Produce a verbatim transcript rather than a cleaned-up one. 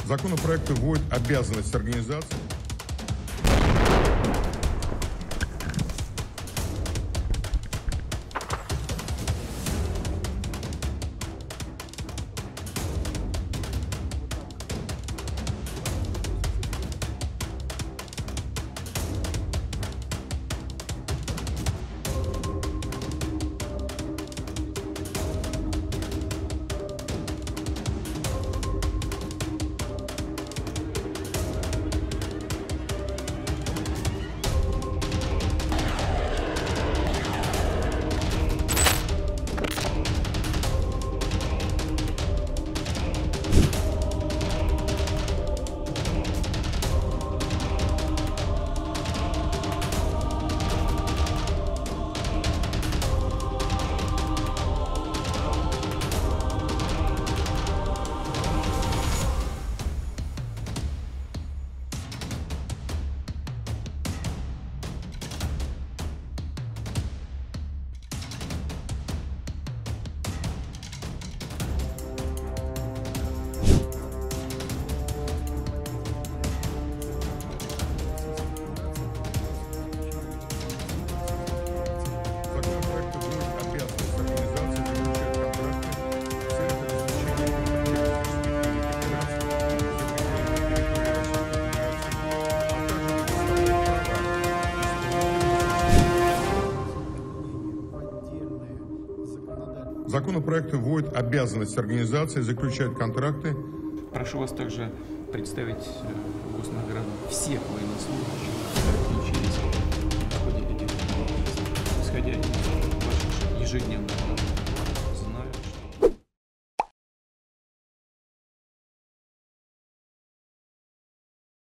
Законопроект вводит обязанность организации. Законопроект вводит обязанность организации заключать контракты. Прошу вас также представить госнаграду всех военнослужащих, которые отличились в ходе этих мероприятий, исходя из ваших ежедневных